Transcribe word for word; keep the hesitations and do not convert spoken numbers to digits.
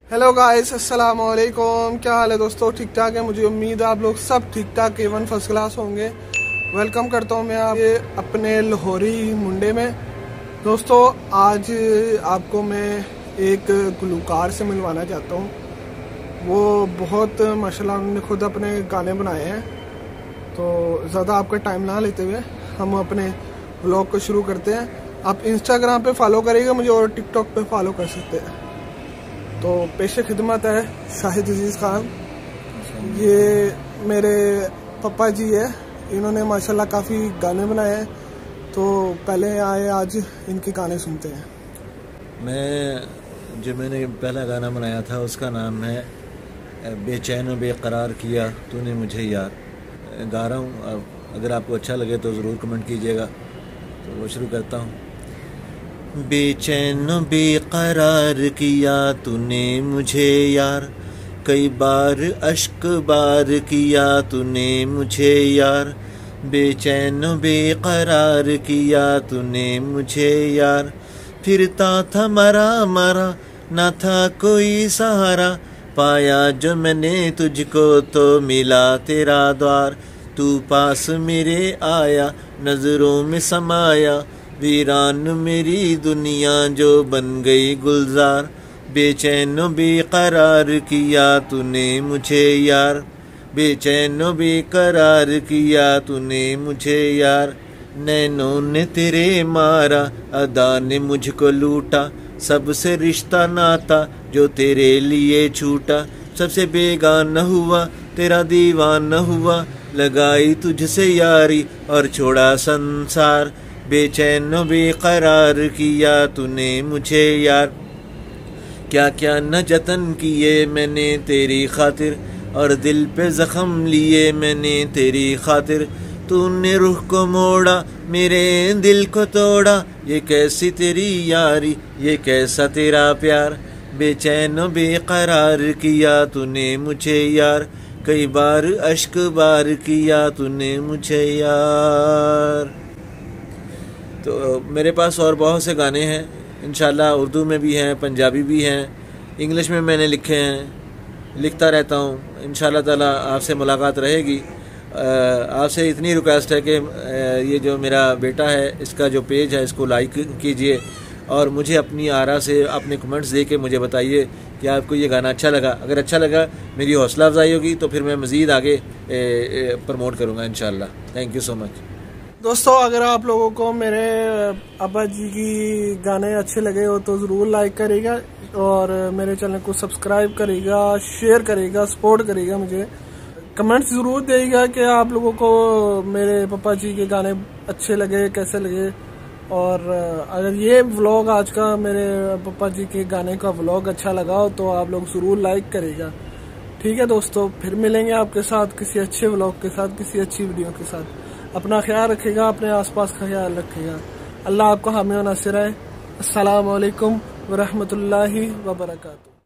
Hello guys, अस्सलाम वालेकुम। क्या हाल है दोस्तों? ठीक ठाक है? मुझे उम्मीद है आप लोग सब ठीक ठाक एवन फर्स्ट क्लास होंगे। वेलकम करता हूँ मैं आप अपने लाहौरी मुंडे में। दोस्तों, आज आपको मैं एक गुलकार से मिलवाना चाहता हूँ। वो बहुत माशाल्लाह उन्होंने खुद अपने गाने बनाए हैं। तो ज़्यादा आपका टाइम ना लेते हुए हम अपने व्लॉग को शुरू करते हैं। आप इंस्टाग्राम पे फॉलो करिएगा मुझे और टिकटॉक पे फॉलो कर सकते हैं। तो पेशे खिदमत है शाहिद अजीज़ खान। ये मेरे पापा जी है, इन्होंने माशाल्लाह काफ़ी गाने बनाए हैं। तो पहले आए आज इनके गाने सुनते हैं। मैं जो मैंने पहला गाना बनाया था उसका नाम है बेचैन बेकरार किया तूने मुझे यार। गा रहा हूँ, अगर आपको अच्छा लगे तो ज़रूर कमेंट कीजिएगा। तो वो शुरू करता हूँ। बेचैन बेकरार किया तूने मुझे यार, कई बार अश्क बार किया तूने मुझे यार। बेचैन बेकरार किया तूने मुझे यार, फिरता था मरा मरा ना था कोई सहारा। पाया जो मैंने तुझको तो मिला तेरा द्वार। तू पास मेरे आया नजरों में समाया, वीरान मेरी दुनिया जो बन गई गुलजार। बेचैन बेकरार किया तूने मुझे यार, बेचैन बेकरार किया तूने मुझे यार। नैनों ने तेरे मारा, अदा ने मुझको लूटा, सबसे रिश्ता नाता जो तेरे लिए छूटा। सबसे बेगाना हुआ तेरा दीवाना हुआ, लगाई तुझसे यारी और छोड़ा संसार। बेचैन बेकरार किया तूने मुझे यार, क्या क्या न जतन किए मैंने तेरी खातिर, और दिल पे जख्म लिए मैंने तेरी खातिर। तूने रूह को मोड़ा मेरे दिल को तोड़ा, ये कैसी तेरी यारी ये कैसा तेरा प्यार। बेचैन बेकरार किया तूने मुझे यार, कई बार अश्क बार किया तूने मुझे यार। तो मेरे पास और बहुत से गाने हैं, इंशाल्लाह उर्दू में भी हैं, पंजाबी भी हैं, इंग्लिश में मैंने लिखे हैं, लिखता रहता हूँ। इंशाल्लाह ताला आपसे मुलाकात रहेगी। आपसे इतनी रिक्वेस्ट है कि ये जो मेरा बेटा है इसका जो पेज है इसको लाइक कीजिए, और मुझे अपनी आरा से अपने कमेंट्स दे के मुझे बताइए कि आपको ये गाना अच्छा लगा। अगर अच्छा लगा मेरी हौसला अफजाई होगी तो फिर मैं मज़ीद आगे प्रमोट करूँगा इंशाल्लाह। Thank you so much. दोस्तों, अगर आप लोगों को मेरे अब्बा जी की गाने अच्छे लगे हो तो ज़रूर लाइक करेगा और मेरे चैनल को सब्सक्राइब करेगा, शेयर करेगा, सपोर्ट करेगा। मुझे कमेंट्स ज़रूर देगा कि आप लोगों को मेरे पापा जी के गाने अच्छे लगे, कैसे लगे। और अगर ये व्लॉग आज का मेरे पापा जी के गाने का व्लॉग अच्छा लगा हो तो आप लोग ज़रूर लाइक करेगा। ठीक है दोस्तों, फिर मिलेंगे आपके साथ किसी अच्छे व्लॉग के साथ, किसी अच्छी वीडियो के साथ। अपना ख्याल रखिएगा, अपने आसपास का ख्याल रखिएगा। अल्लाह आपको हामी व नासिर है। अस्सलाम वालेकुम व रहमतुल्लाहि व बरकातुहू।